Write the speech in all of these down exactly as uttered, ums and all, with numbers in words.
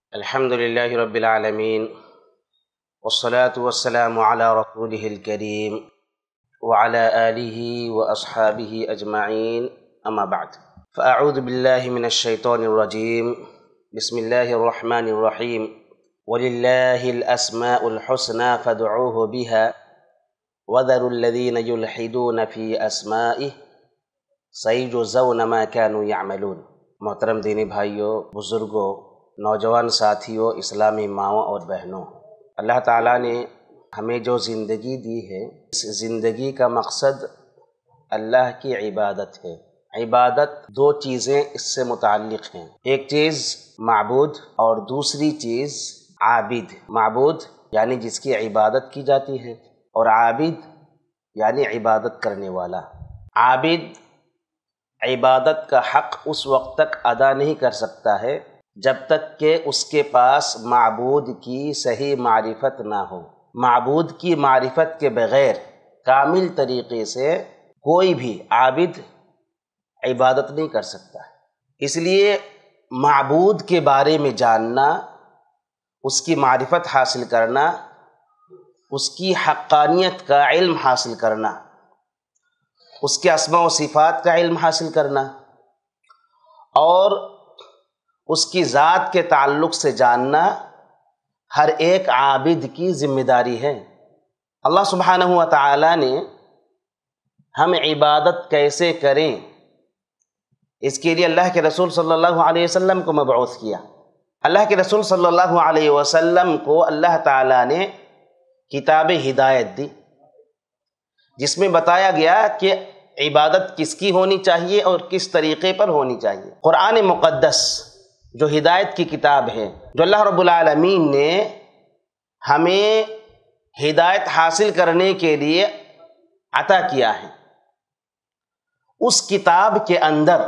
الحمد لله رب العالمين والصلاة والسلام على رسوله الكريم وعلى آله وأصحابه أجمعين أما بعد فأعوذ بالله من الشيطان الرجيم بسم الله الرحمن الرحيم ولله الأسماء الحسنى فادعوه بها وذروا الذين يلحدون في أسمائه سيجزون ما كانوا يعملون۔ محترم دینی بھائیوں، بزرگوں، نوجوان ساتھیوں، اسلامی ماؤں اور بہنوں، اللہ تعالیٰ نے ہمیں جو زندگی دی ہے، اس زندگی کا مقصد اللہ کی عبادت ہے۔ عبادت دو چیزیں اس سے متعلق ہیں، ایک چیز معبود اور دوسری چیز عابد۔ معبود یعنی جس کی عبادت کی جاتی ہے، اور عابد یعنی عبادت کرنے والا۔ عابد عبادت کا حق اس وقت تک ادا نہیں کر سکتا ہے جب تک کہ اس کے پاس معبود کی صحیح معرفت نہ ہو۔ معبود کی معرفت کے بغیر کامل طریقے سے کوئی بھی عابد عبادت نہیں کر سکتا ہے۔ اس لیے معبود کے بارے میں جاننا، اس کی معرفت حاصل کرنا، اس کی حقانیت کا علم حاصل کرنا، اس کے اسماء و صفات کا علم حاصل کرنا، اور اس کی ذات کے تعلق سے جاننا ہر ایک عابد کی ذمہ داری ہے۔ اللہ سبحانہ و تعالیٰ نے ہم عبادت کیسے کریں اس کے لیے اللہ کے رسول صلی اللہ علیہ وسلم کو مبعوث کیا۔ اللہ کے رسول صلی اللہ علیہ وسلم کو اللہ تعالیٰ نے کتاب ہدایت دی، جس میں بتایا گیا کہ عبادت کس کی ہونی چاہیے اور کس طریقے پر ہونی چاہیے۔ قرآن مقدس جو ہدایت کی کتاب ہے، جو اللہ رب العالمین نے ہمیں ہدایت حاصل کرنے کے لیے عطا کیا ہے، اس کتاب کے اندر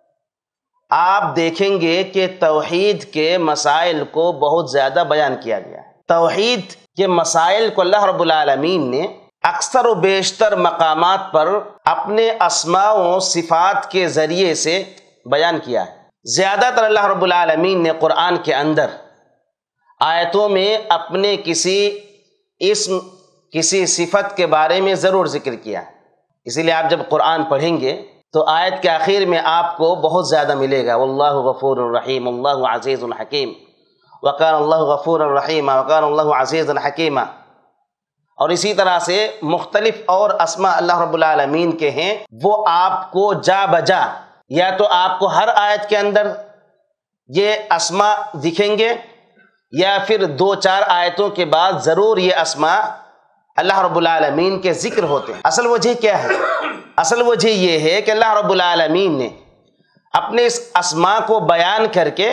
آپ دیکھیں گے کہ توحید کے مسائل کو بہت زیادہ بیان کیا گیا ہے۔ توحید کے مسائل کو اللہ رب العالمین نے اکثر و بیشتر مقامات پر اپنے اسماء و صفات کے ذریعے سے بیان کیا ہے۔ زیادہ تر اللہ رب العالمین نے قرآن کے اندر آیتوں میں اپنے کسی اسم، کسی صفت کے بارے میں ضرور ذکر کیا ہے۔ اسی لیے آپ جب قرآن پڑھیں گے تو آیت کے آخر میں آپ کو بہت زیادہ ملے گا، واللہ غفور الرحیم، اللہ عزیز الحکیم، وکان اللہ غفور الرحیم، وکان اللہ عزیز الحکیم۔ اور اسی طرح سے مختلف اور اسماء اللہ رب العالمین کے ہیں، وہ آپ کو جا بجا یا تو آپ کو ہر آیت کے اندر یہ اسماء دکھیں گے، یا پھر دو چار آیتوں کے بعد ضرور یہ اسماء اللہ رب العالمین کے ذکر ہوتے ہیں۔ اصل وجہ کیا ہے؟ اصل وجہ یہ ہے کہ اللہ رب العالمین نے اپنے اس اسماء کو بیان کر کے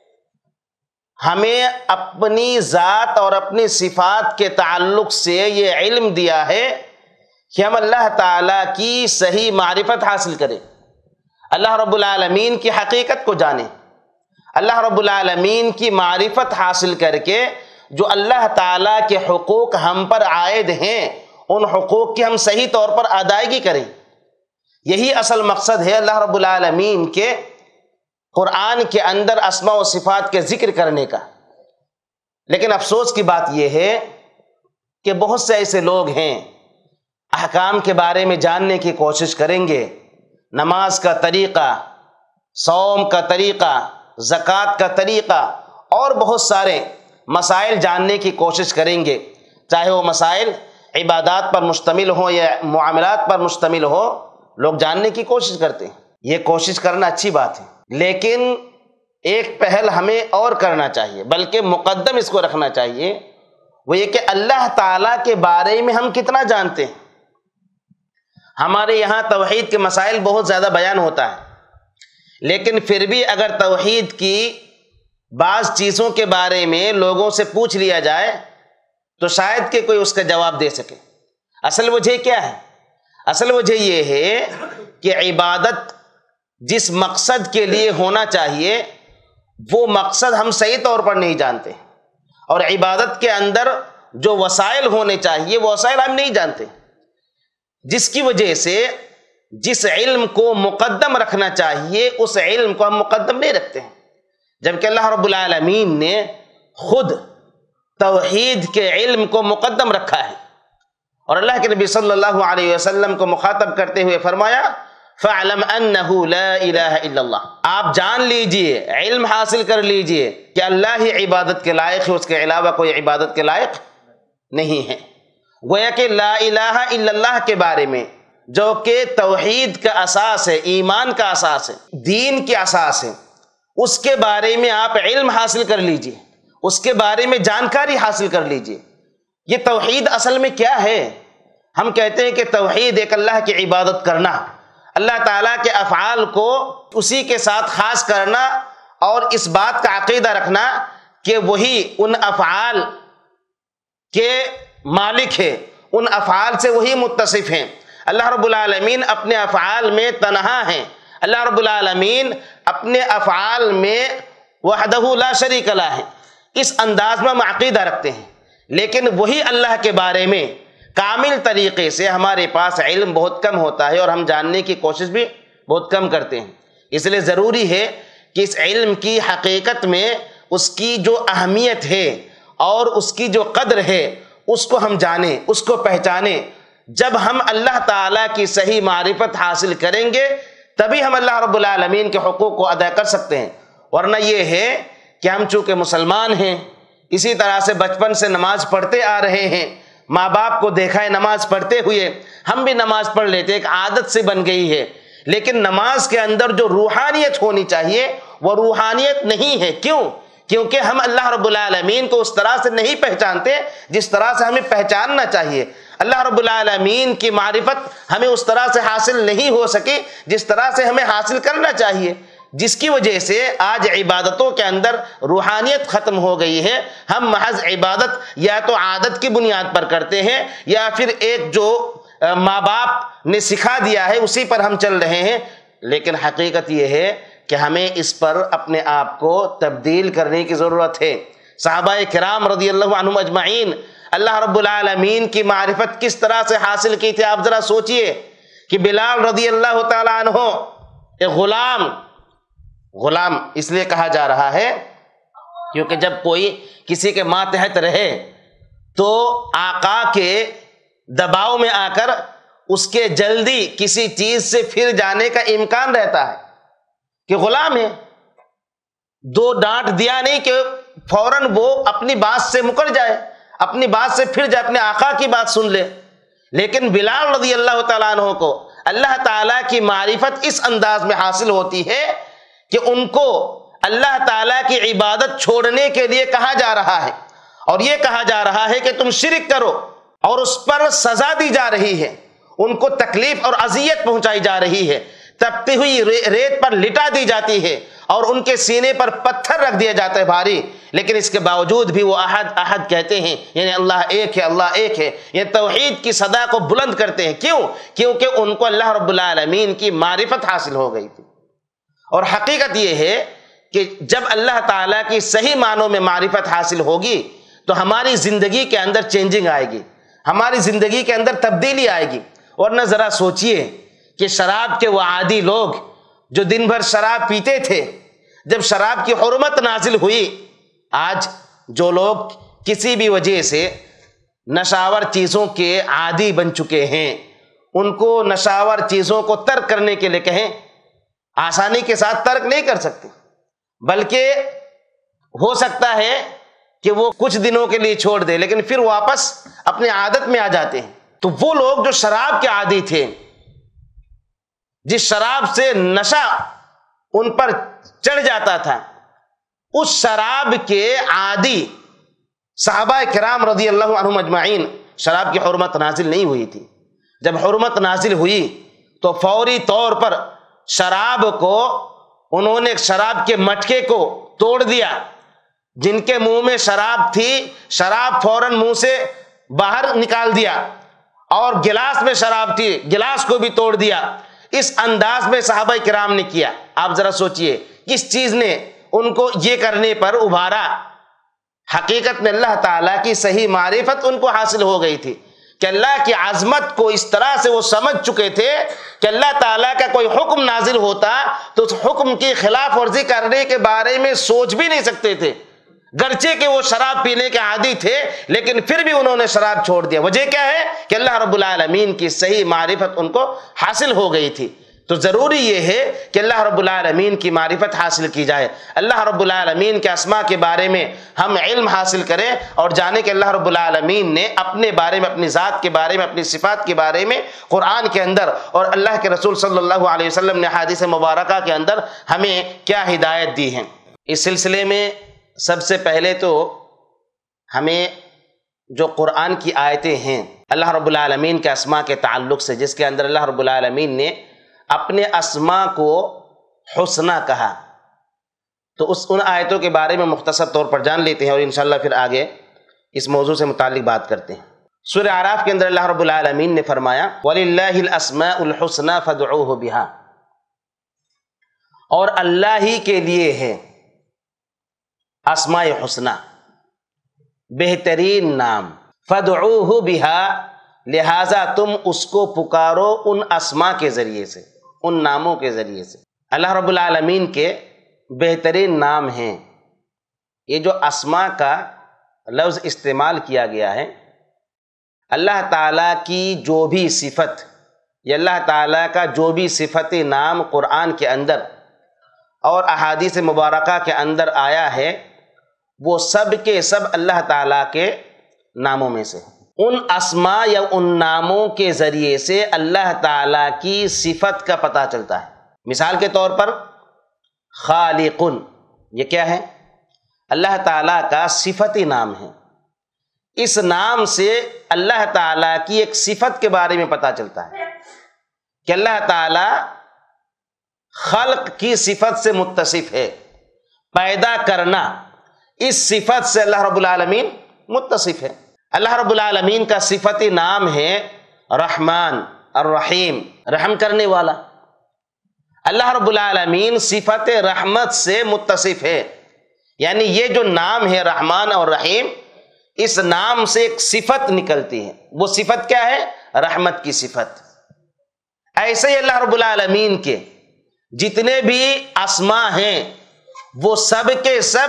ہمیں اپنی ذات اور اپنی صفات کے تعلق سے یہ علم دیا ہے کہ ہم اللہ تعالیٰ کی صحیح معرفت حاصل کریں، اللہ رب العالمین کی حقیقت کو جانیں، اللہ رب العالمین کی معرفت حاصل کر کے جو اللہ تعالیٰ کے حقوق ہم پر عائد ہیں ان حقوق کی ہم صحیح طور پر ادائیگی کریں۔ یہی اصل مقصد ہے اللہ رب العالمین کے قرآن کے اندر اسماء و صفات کے ذکر کرنے کا۔ لیکن افسوس کی بات یہ ہے کہ بہت سے ایسے لوگ ہیں احکام کے بارے میں جاننے کی کوشش کریں گے، نماز کا طریقہ، صوم کا طریقہ، زکوٰۃ کا طریقہ اور بہت سارے مسائل جاننے کی کوشش کریں گے، چاہے وہ مسائل عبادات پر مشتمل ہوں یا معاملات پر مشتمل ہو، لوگ جاننے کی کوشش کرتے ہیں۔ یہ کوشش کرنا اچھی بات ہے، لیکن ایک پہل ہمیں اور کرنا چاہیے، بلکہ مقدم اس کو رکھنا چاہیے، وہ یہ کہ اللہ تعالیٰ کے بارے میں ہم کتنا جانتے ہیں۔ ہمارے یہاں توحید کے مسائل بہت زیادہ بیان ہوتا ہے، لیکن پھر بھی اگر توحید کی بعض چیزوں کے بارے میں لوگوں سے پوچھ لیا جائے تو شاید کہ کوئی اس کا جواب دے سکے۔ اصل وجہ کیا ہے؟ اصل وجہ یہ ہے کہ عبادت جس مقصد کے لیے ہونا چاہیے وہ مقصد ہم صحیح طور پر نہیں جانتے، اور عبادت کے اندر جو وسائل ہونے چاہیے وہ وسائل ہم نہیں جانتے، جس کی وجہ سے جس علم کو مقدم رکھنا چاہیے اس علم کو ہم مقدم نہیں رکھتے ہیں۔ جبکہ اللہ رب العالمین نے خود توحید کے علم کو مقدم رکھا ہے، اور اللہ کے نبی صلی اللہ علیہ وسلم کو مخاطب کرتے ہوئے فرمایا فَاعْلَمْ أَنَّهُ لَا إِلَهَ إِلَّا اللَّهُ، آپ جان لیجئے، علم حاصل کر لیجئے کہ اللہ ہی عبادت کے لائق ہے، اس کے علاوہ کوئی عبادت کے لائق نہیں ہے۔ گویا کہ لا الہ الا اللہ کے بارے میں، جو کہ توحید کا اساس ہے، ایمان کا اساس ہے، دین کی اساس ہے، اس کے بارے میں آپ علم حاصل کر لیجئے، اس کے بارے میں جانکاری حاصل کر لیجئے۔ یہ توحید اصل میں کیا ہے؟ ہم کہتے ہیں کہ توحید ایک اللہ کی عبادت کرنا، اللہ تعالیٰ کے افعال کو اسی کے ساتھ خاص کرنا، اور اس بات کا عقیدہ رکھنا کہ وہی ان افعال کے مالک ہے، ان افعال سے وہی متصف ہیں۔ اللہ رب العالمین اپنے افعال میں تنہا ہیں، اللہ رب العالمین اپنے افعال میں وحدہ لا شریک لہ ہے، اس انداز میں ہم عقیدہ رکھتے ہیں۔ لیکن وہی اللہ کے بارے میں کامل طریقے سے ہمارے پاس علم بہت کم ہوتا ہے، اور ہم جاننے کی کوشش بھی بہت کم کرتے ہیں۔ اس لیے ضروری ہے کہ اس علم کی حقیقت میں اس کی جو اہمیت ہے اور اس کی جو قدر ہے اس کو ہم جانیں، اس کو پہچانیں۔ جب ہم اللہ تعالیٰ کی صحیح معرفت حاصل کریں گے تبھی ہم اللہ رب العالمین کے حقوق کو ادا کر سکتے ہیں، ورنہ یہ ہے کہ ہم چونکہ مسلمان ہیں، اسی طرح سے بچپن سے نماز پڑھتے آ رہے ہیں، ماں باپ کو دیکھا ہے نماز پڑھتے ہوئے، ہم بھی نماز پڑھ لیتے، ایک عادت سے بن گئی ہے، لیکن نماز کے اندر جو روحانیت ہونی چاہیے وہ روحانیت نہیں ہے۔ کیوں؟ کیونکہ ہم اللہ رب العالمین کو اس طرح سے نہیں پہچانتے جس طرح سے ہمیں پہچاننا چاہیے، اللہ رب العالمین کی معرفت ہمیں اس طرح سے حاصل نہیں ہو سکی جس طرح سے ہمیں حاصل کرنا چاہیے، جس کی وجہ سے آج عبادتوں کے اندر روحانیت ختم ہو گئی ہے۔ ہم محض عبادت یا تو عادت کی بنیاد پر کرتے ہیں، یا پھر ایک جو ماں باپ نے سکھا دیا ہے اسی پر ہم چل رہے ہیں، لیکن حقیقت یہ ہے کہ ہمیں اس پر اپنے آپ کو تبدیل کرنے کی ضرورت ہے۔ صحابہ کرام رضی اللہ عنہم اجمعین اللہ رب العالمین کی معرفت کس طرح سے حاصل کی تھی، آپ ذرا سوچئے کہ بلال رضی اللہ تعالیٰ عنہ ایک غلام غلام اس لیے کہا جا رہا ہے کیونکہ جب کوئی کسی کے ماتحت رہے تو آقا کے دباؤ میں آ کر اس کے جلدی کسی چیز سے پھر جانے کا امکان رہتا ہے، کہ غلام ہے، دو ڈانٹ دیا نہیں کہ فوراً وہ اپنی بات سے مکر جائے، اپنی بات سے پھر جائے، اپنے آقا کی بات سن لے۔ لیکن بلال رضی اللہ تعالیٰ عنہ کو اللہ تعالیٰ کی معرفت اس انداز میں حاصل ہوتی ہے کہ ان کو اللہ تعالیٰ کی عبادت چھوڑنے کے لیے کہا جا رہا ہے، اور یہ کہا جا رہا ہے کہ تم شرک کرو، اور اس پر سزا دی جا رہی ہے، ان کو تکلیف اور اذیت پہنچائی جا رہی ہے، تپتی ہوئی ریت پر لٹا دی جاتی ہے، اور ان کے سینے پر پتھر رکھ دیا جاتا ہے بھاری، لیکن اس کے باوجود بھی وہ احد احد کہتے ہیں، یعنی اللہ ایک ہے، اللہ ایک ہے، یہ توحید کی صدا کو بلند کرتے ہیں۔ کیوں؟ کیونکہ ان کو اللہ رب العالمین کی معرفت حاصل ہو گئی تھی۔ اور حقیقت یہ ہے کہ جب اللہ تعالیٰ کی صحیح معنوں میں معرفت حاصل ہوگی تو ہماری زندگی کے اندر چینجنگ آئے گی، ہماری زندگی کے اندر تبدیلی آئے گی۔ ورنہ ذرا سوچئے کہ شراب کے وہ عادی لوگ جو دن بھر شراب پیتے تھے، جب شراب کی حرمت نازل ہوئی، آج جو لوگ کسی بھی وجہ سے نشاور چیزوں کے عادی بن چکے ہیں، ان کو نشاور چیزوں کو ترک کرنے کے لیے کہیں، آسانی کے ساتھ ترک نہیں کر سکتے، بلکہ ہو سکتا ہے کہ وہ کچھ دنوں کے لیے چھوڑ دے لیکن پھر واپس اپنی عادت میں آ جاتے ہیں۔ تو وہ لوگ جو شراب کے عادی تھے، جس شراب سے نشہ ان پر چڑھ جاتا تھا، اس شراب کے عادی صحابہ کرام رضی اللہ عنہم اجمعین، شراب کی حرمت نازل نہیں ہوئی تھی، جب حرمت نازل ہوئی تو فوری طور پر شراب کو انہوں نے شراب کے مٹکے کو توڑ دیا، جن کے منہ میں شراب تھی شراب فوراً منہ سے باہر نکال دیا، اور گلاس میں شراب تھی گلاس کو بھی توڑ دیا۔ اس انداز میں صحابہ کرام نے کیا۔ آپ ذرا سوچئے کس چیز نے ان کو یہ کرنے پر ابھارا؟ حقیقت میں اللہ تعالیٰ کی صحیح معرفت ان کو حاصل ہو گئی تھی، کہ اللہ کی عظمت کو اس طرح سے وہ سمجھ چکے تھے کہ اللہ تعالیٰ کا کوئی حکم نازل ہوتا تو اس حکم کی خلاف ورزی کرنے کے بارے میں سوچ بھی نہیں سکتے تھے، گرچہ کہ وہ شراب پینے کے عادی تھے لیکن پھر بھی انہوں نے شراب چھوڑ دیا۔ وجہ کیا ہے کہ اللہ رب العالمین کی صحیح معرفت ان کو حاصل ہو گئی تھی۔ تو ضروری یہ ہے کہ اللہ رب العالمین کی معرفت حاصل کی جائے، اللہ رب العالمین کے اسماء کے بارے میں ہم علم حاصل کریں اور جانیں کہ اللہ رب العالمین نے اپنے بارے میں، اپنی ذات کے بارے میں، اپنی صفات کے بارے میں قرآن کے اندر اور اللہ کے رسول صلی اللہ علیہ وسلم نے حدیث مبارکہ کے اندر ہمیں کیا ہدایت دی ہے۔ اس سلسلے میں سب سے پہلے تو ہمیں جو قرآن کی آیتیں ہیں اللہ رب العالمین کے اسماء کے تعلق سے، جس کے اندر اللہ رب العالمین نے اپنے اسماء کو حسنہ کہا، تو اس ان آیتوں کے بارے میں مختصر طور پر جان لیتے ہیں اور انشاءاللہ پھر آگے اس موضوع سے متعلق بات کرتے ہیں۔ سورہ اعراف کے اندر اللہ رب العالمین نے فرمایا وَلِلَّهِ الْأَسْمَاءُ الْحُسْنَى فَادْعُوهُ بِهَا، اور اللہ ہی کے لیے ہے اسماء حسنہ، بہترین نام، فَادْعُوهُ بِهَا، لہٰذا تم اس کو پکارو ان اسماء کے ذریعے سے، ان ناموں کے ذریعے سے۔ اللہ رب العالمین کے بہترین نام ہیں۔ یہ جو اسماء کا لفظ استعمال کیا گیا ہے، اللہ تعالیٰ کی جو بھی صفت یا اللہ تعالیٰ کا جو بھی صفت نام قرآن کے اندر اور احادیث مبارکہ کے اندر آیا ہے، وہ سب کے سب اللہ تعالیٰ کے ناموں میں سے۔ ان اسماء یا ان ناموں کے ذریعے سے اللہ تعالیٰ کی صفت کا پتہ چلتا ہے۔ مثال کے طور پر خالقن، یہ کیا ہے؟ اللہ تعالیٰ کا صفتی نام ہے۔ اس نام سے اللہ تعالیٰ کی ایک صفت کے بارے میں پتہ چلتا ہے کہ اللہ تعالیٰ خلق کی صفت سے متصف ہے، پیدا کرنا اس صفت سے اللہ رب العالمین متصف ہے۔ اللہ رب العالمین کا صفتی نام ہے رحمان الرحیم، رحم کرنے والا۔ اللہ رب العالمین صفت رحمت سے متصف ہے، یعنی یہ جو نام ہے رحمان اور رحیم، اس نام سے ایک صفت نکلتی ہے۔ وہ صفت کیا ہے؟ رحمت کی صفت۔ ایسے ہی اللہ رب العالمین کے جتنے بھی اسماء ہیں وہ سب کے سب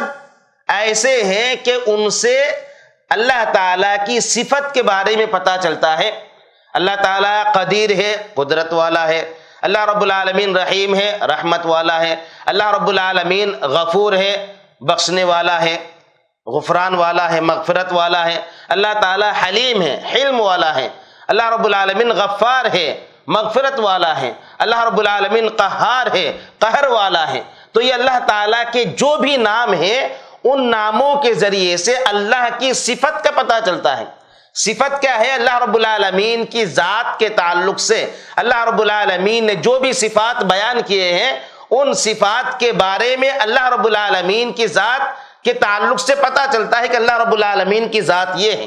ایسے ہیں کہ ان سے اللہ تعالیٰ کی صفت کے بارے میں پتہ چلتا ہے۔ اللہ تعالیٰ قدیر ہے، قدرت والا ہے۔ اللہ رب العالمین رحیم ہے، رحمت والا ہے۔ اللہ رب العالمین غفور ہے، بخشنے والا ہے، غفران والا ہے، مغفرت والا ہے۔ اللہ تعالیٰ حلیم ہے، حلم والا ہے۔ اللہ رب العالمین غفار ہے، مغفرت والا ہے۔ اللہ رب العالمین قہار ہے، قہر والا ہے۔ تو یہ اللہ تعالیٰ کے جو بھی نام ہیں ان ناموں کے ذریعے سے اللہ کی صفت کا پتہ چلتا ہے۔ صفت کیا ہے؟ اللہ رب العالمین کی ذات کے تعلق سے اللہ رب العالمین نے جو بھی صفات بیان کیے ہیں ان صفات کے بارے میں اللہ رب العالمین کی ذات کے تعلق سے پتہ چلتا ہے کہ اللہ رب العالمین کی ذات یہ ہے۔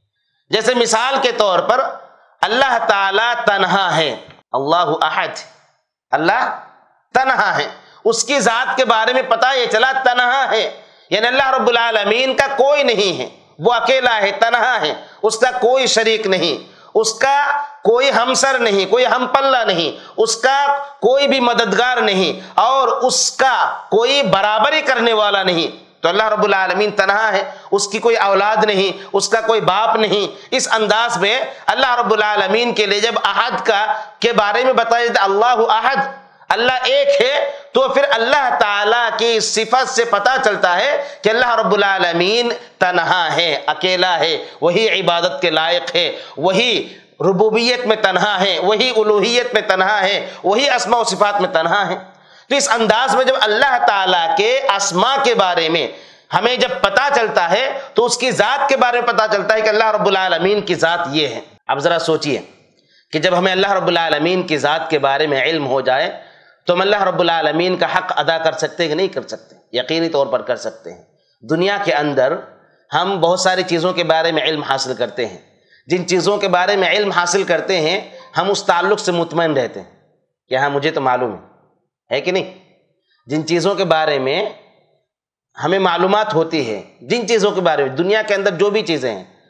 جیسے مثال کے طور پر اللہ تعالیٰ تنہا ہے، اللہ احد، اللہ تنہا ہے، اس کی ذات کے بارے میں پتہ یہ چلا تنہا ہے، یعنی اللہ رب العالمین کا کوئی نہیں ہے، وہ اکیلا ہے، تنہا ہے، اس کا کوئی شریک نہیں، اس کا کوئی ہمسر نہیں، کوئی ہم پلہ نہیں، اس کا کوئی بھی مددگار نہیں اور اس کا کوئی برابری کرنے والا نہیں۔ تو اللہ رب العالمین تنہا ہے، اس کی کوئی اولاد نہیں، اس کا کوئی باپ نہیں۔ اس انداز میں اللہ رب العالمین کے لیے جب احد کا کے بارے میں بتایا جاتا اللہ احد، اللہ ایک ہے، تو پھر اللہ تعالیٰ کی صفت سے پتہ چلتا ہے کہ اللہ رب العالمین تنہا ہے، اکیلا ہے، وہی عبادت کے لائق ہے، وہی ربوبیت میں تنہا ہے، وہی الوہیت میں تنہا ہے، وہی اسماء و صفات میں تنہا ہے۔ تو اس انداز میں جب اللہ تعالیٰ کے اسماء کے بارے میں ہمیں جب پتہ چلتا ہے تو اس کی ذات کے بارے میں پتہ چلتا ہے کہ اللہ رب العالمین کی ذات یہ ہے۔ اب ذرا سوچئے کہ جب ہمیں اللہ رب العالمین کی ذات کے بارے میں علم ہو جائے تو ہم اللہ رب العالمین کا حق ادا کر سکتے ہیں کہ نہیں کر سکتے؟ یقینی طور پر کر سکتے ہیں۔ دنیا کے اندر ہم بہت ساری چیزوں کے بارے میں علم حاصل کرتے ہیں، جن چیزوں کے بارے میں علم حاصل کرتے ہیں ہم اس تعلق سے مطمئن رہتے ہیں کہ ہاں مجھے تو معلوم ہے ہے کہ نہیں؟ جن چیزوں کے بارے میں ہمیں معلومات ہوتی ہے، جن چیزوں کے بارے میں دنیا کے اندر جو بھی چیزیں ہیں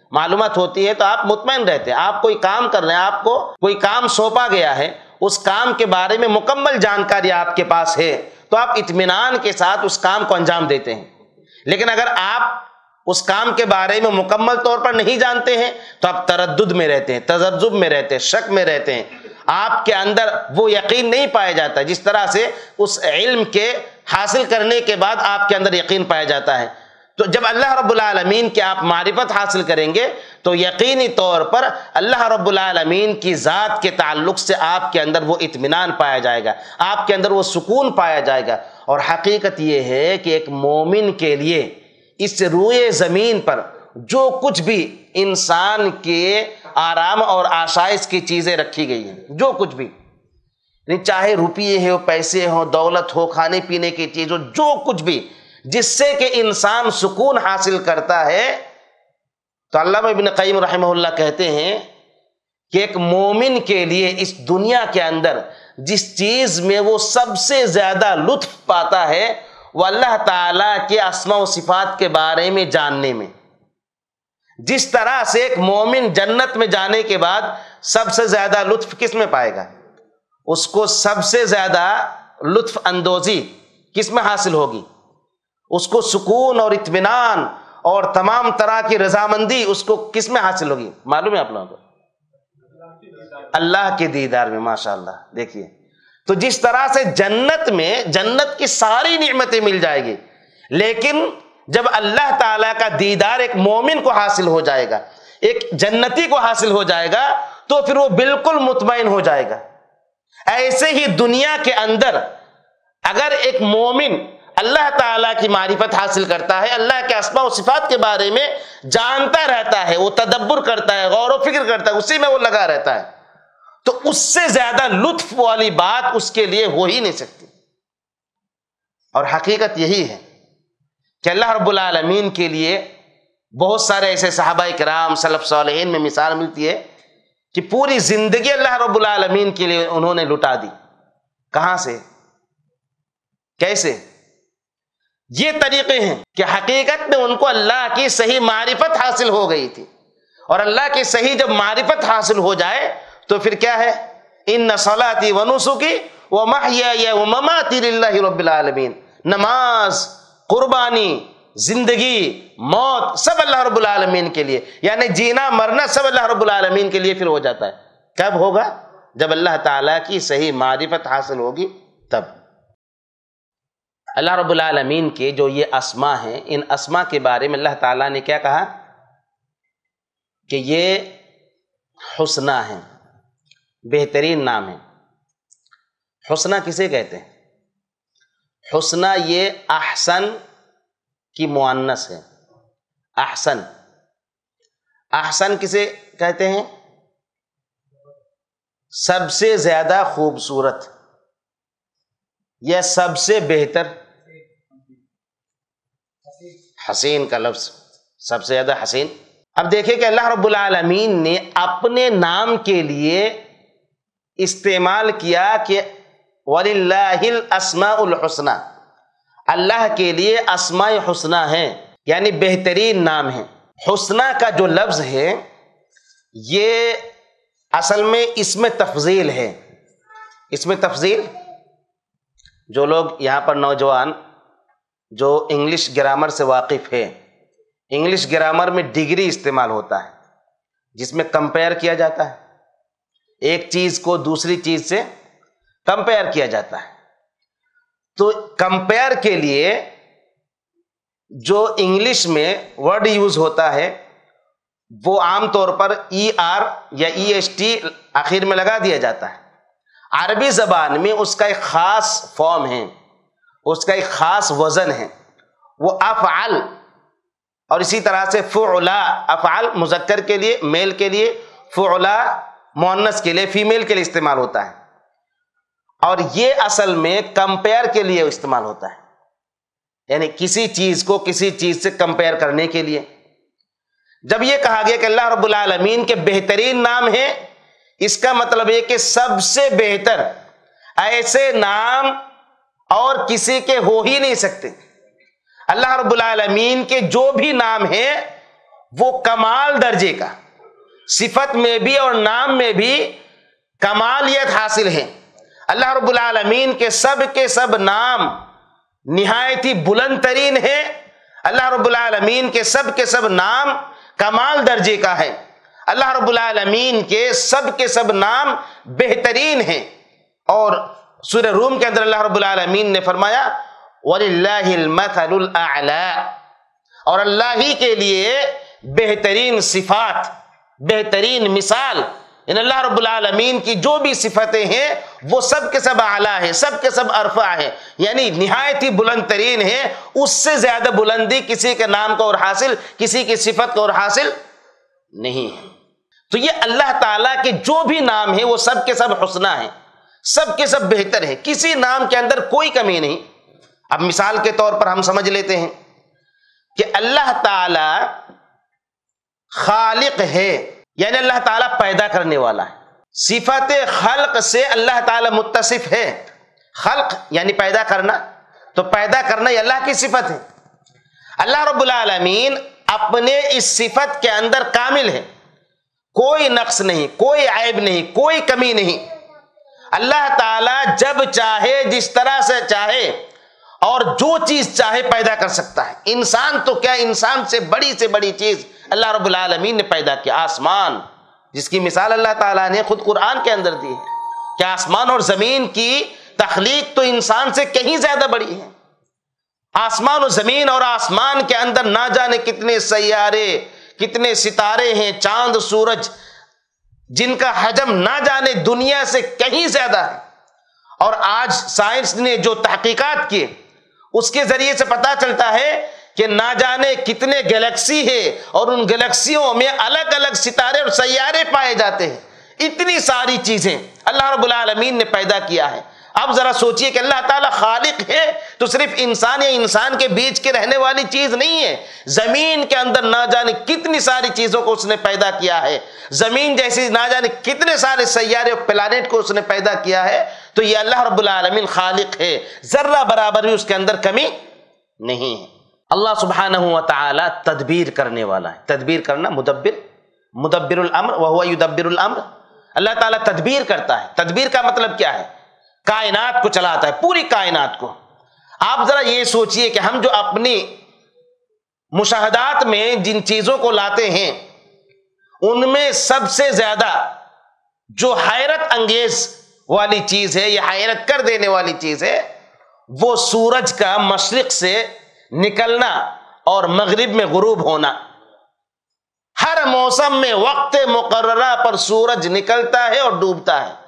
معلومات ہوتی ہے تو آپ مطمئن رہتے ہیں. آپ کوئی کام کر رہے ہیں, آپ کو کوئی کام سونپا گیا ہے, اس کام کے بارے میں مکمل جانکاری آپ کے پاس ہے تو آپ اطمینان کے ساتھ اس کام کو انجام دیتے ہیں. لیکن اگر آپ اس کام کے بارے میں مکمل طور پر نہیں جانتے ہیں تو آپ تردد میں رہتے ہیں, تذبذب میں رہتے ہیں, شک میں رہتے ہیں. آپ کے اندر وہ یقین نہیں پایا جاتا جس طرح سے اس علم کے حاصل کرنے کے بعد آپ کے اندر یقین پایا جاتا ہے. تو جب اللہ رب العالمین کی آپ معرفت حاصل کریں گے تو یقینی طور پر اللہ رب العالمین کی ذات کے تعلق سے آپ کے اندر وہ اطمینان پایا جائے گا, آپ کے اندر وہ سکون پایا جائے گا. اور حقیقت یہ ہے کہ ایک مومن کے لیے اس روئے زمین پر جو کچھ بھی انسان کے آرام اور آسائش کی چیزیں رکھی گئی ہیں, جو کچھ بھی, چاہے روپیے ہو, پیسے ہو, دولت ہو, کھانے پینے کی چیز ہو, جو کچھ بھی جس سے کہ انسان سکون حاصل کرتا ہے, تو علامہ ابن قیم رحمہ اللہ کہتے ہیں کہ ایک مومن کے لیے اس دنیا کے اندر جس چیز میں وہ سب سے زیادہ لطف پاتا ہے وہ اللہ تعالیٰ کے اسماء و صفات کے بارے میں جاننے میں. جس طرح سے ایک مومن جنت میں جانے کے بعد سب سے زیادہ لطف کس میں پائے گا, اس کو سب سے زیادہ لطف اندوزی کس میں حاصل ہوگی, اس کو سکون اور اطمینان اور تمام طرح کی رضامندی اس کو کس میں حاصل ہوگی, معلوم ہے آپ لوگوں کو, اللہ کے دیدار میں. ماشاءاللہ دیکھیے, تو جس طرح سے جنت میں جنت کی ساری نعمتیں مل جائے گی, لیکن جب اللہ تعالیٰ کا دیدار ایک مومن کو حاصل ہو جائے گا, ایک جنتی کو حاصل ہو جائے گا, تو پھر وہ بالکل مطمئن ہو جائے گا. ایسے ہی دنیا کے اندر اگر ایک مومن اللہ تعالیٰ کی معرفت حاصل کرتا ہے, اللہ کے اسماء و صفات کے بارے میں جانتا رہتا ہے, وہ تدبر کرتا ہے, غور و فکر کرتا ہے, اسی میں وہ لگا رہتا ہے, تو اس سے زیادہ لطف والی بات اس کے لیے ہو ہی نہیں سکتی. اور حقیقت یہی ہے کہ اللہ رب العالمین کے لیے بہت سارے ایسے صحابہ کرام سلف صالحین میں مثال ملتی ہے کہ پوری زندگی اللہ رب العالمین کے لیے انہوں نے لٹا دی. کہاں سے, کیسے؟ یہ طریقے ہیں کہ حقیقت میں ان کو اللہ کی صحیح معرفت حاصل ہو گئی تھی, اور اللہ کی صحیح جب معرفت حاصل ہو جائے تو پھر کیا ہے, ان صلاتی و نسکی و محیای و مماتی للہ رب العالمین, نماز, قربانی, زندگی, موت سب اللہ رب العالمین کے لیے, یعنی جینا مرنا سب اللہ رب العالمین کے لیے پھر ہو جاتا ہے. کب ہوگا؟ جب اللہ تعالیٰ کی صحیح معرفت حاصل ہوگی تب. اللہ رب العالمین کے جو یہ اسماء ہیں, ان اسماء کے بارے میں اللہ تعالیٰ نے کیا کہا کہ یہ حسنہ ہیں, بہترین نام ہے. حسنہ کسے کہتے ہیں؟ حسنہ یہ احسن کی مؤنث ہے. احسن, احسن کسے کہتے ہیں؟ سب سے زیادہ خوبصورت یا سب سے بہتر. حسین کا لفظ سب سے زیادہ حسین. اب دیکھیں کہ اللہ رب العالمین نے اپنے نام کے لیے استعمال کیا کہ وَلِلَّهِ الْأَسْمَاءُ الْحُسْنَى, اللہ کے لیے اسماء حسنہ ہیں, یعنی بہترین نام ہیں. حسنہ کا جو لفظ ہے یہ اصل میں اسم تفضیل ہے. اسم تفضیل, جو لوگ یہاں پر نوجوان جو انگلش گرامر سے واقف ہے, انگلش گرامر میں ڈگری استعمال ہوتا ہے جس میں کمپیئر کیا جاتا ہے, ایک چیز کو دوسری چیز سے کمپیئر کیا جاتا ہے. تو کمپیئر کے لیے جو انگلش میں ورڈ یوز ہوتا ہے وہ عام طور پر ای آر یا ای ایس ٹی آخر میں لگا دیا جاتا ہے. عربی زبان میں اس کا ایک خاص فارم ہے, اس کا ایک خاص وزن ہے, وہ افعل, اور اسی طرح سے فعلا, افعل مذکر کے لیے میل کے لیے, فعلا مؤنث کے لیے فیمیل کے لیے استعمال ہوتا ہے, اور یہ اصل میں کمپیئر کے لیے استعمال ہوتا ہے, یعنی کسی چیز کو کسی چیز سے کمپیئر کرنے کے لیے. جب یہ کہا گیا کہ اللہ رب العالمین کے بہترین نام ہیں, اس کا مطلب یہ کہ سب سے بہتر ایسے نام اور کسی کے ہو ہی نہیں سکتے. اللہ رب العالمین کے جو بھی نام ہیں وہ کمال درجے کا، صفت میں بھی اور نام میں بھی کمالیت حاصل ہے۔ اللہ رب العالمین کے سب کے سب نام نہایت ہی بلند ترین ہے، اللہ رب العالمین کے سب کے سب نام کمال درجے کا ہے، اللہ رب العالمین کے سب کے سب نام بہترین ہیں۔ اور سورہ روم کے اندر اللہ رب العالمین نے فرمایا وَلِلَّهِ الْمَثَلُ الْأَعْلَى، اور اللہ ہی کے لیے بہترین صفات، بہترین مثال، ان اللہ رب العالمین کی جو بھی صفتیں ہیں وہ سب کے سب اعلیٰ ہیں، سب کے سب ارفع ہیں، یعنی نہایت ہی بلند ترین ہیں، اس سے زیادہ بلندی کسی کے نام کو اور حاصل، کسی کی صفت کو اور حاصل نہیں ہے۔ تو یہ اللہ تعالیٰ کے جو بھی نام ہیں وہ سب کے سب حسنی ہیں، سب کے سب بہتر ہیں، کسی نام کے اندر کوئی کمی نہیں۔ اب مثال کے طور پر ہم سمجھ لیتے ہیں کہ اللہ تعالیٰ خالق ہے، یعنی اللہ تعالیٰ پیدا کرنے والا ہے، صفت خلق سے اللہ تعالیٰ متصف ہے۔ خلق یعنی پیدا کرنا، تو پیدا کرنا یہ اللہ کی صفت ہے۔ اللہ رب العالمین اپنے اس صفت کے اندر کامل ہے، کوئی نقص نہیں، کوئی عیب نہیں، کوئی کمی نہیں۔ اللہ تعالیٰ جب چاہے، جس طرح سے چاہے اور جو چیز چاہے پیدا کر سکتا ہے۔ انسان تو کیا، انسان سے بڑی سے بڑی چیز اللہ رب العالمین نے پیدا کیا، آسمان، جس کی مثال اللہ تعالیٰ نے خود قرآن کے اندر دی ہے کہ آسمان اور زمین کی تخلیق تو انسان سے کہیں زیادہ بڑی ہے۔ آسمان و زمین اور آسمان کے اندر نہ جانے کتنے سیارے، کتنے ستارے ہیں، چاند سورج، جن کا حجم نہ جانے دنیا سے کہیں زیادہ ہے۔ اور آج سائنس نے جو تحقیقات کی اس کے ذریعے سے پتہ چلتا ہے کہ نہ جانے کتنے گلیکسی ہے، اور ان گلیکسیوں میں الگ الگ ستارے اور سیارے پائے جاتے ہیں۔ اتنی ساری چیزیں اللہ رب العالمین نے پیدا کیا ہے۔ اب ذرا سوچئے کہ اللہ تعالیٰ خالق ہے تو صرف انسان یا انسان کے بیچ کے رہنے والی چیز نہیں ہے، زمین کے اندر نہ جانے کتنی ساری چیزوں کو اس نے پیدا کیا ہے، زمین جیسی نہ جانے کتنے سارے سیارے اور پلانٹ کو اس نے پیدا کیا ہے۔ تو یہ اللہ رب العالمین خالق ہے، ذرہ برابر بھی اس کے اندر کمی نہیں ہے۔ اللہ سبحانہ و تعالی تدبیر کرنے والا ہے، تدبیر کرنا، مدبر، مدبر الامر وہو یدبر الامر، اللہ تعالیٰ تدبیر کرتا ہے۔ تدبیر کا مطلب کیا ہے؟ کائنات کو چلاتا ہے، پوری کائنات کو۔ آپ ذرا یہ سوچئے کہ ہم جو اپنی مشاہدات میں جن چیزوں کو لاتے ہیں ان میں سب سے زیادہ جو حیرت انگیز والی چیز ہے، یہ حیرت کر دینے والی چیز ہے، وہ سورج کا مشرق سے نکلنا اور مغرب میں غروب ہونا۔ ہر موسم میں وقت مقررہ پر سورج نکلتا ہے اور ڈوبتا ہے،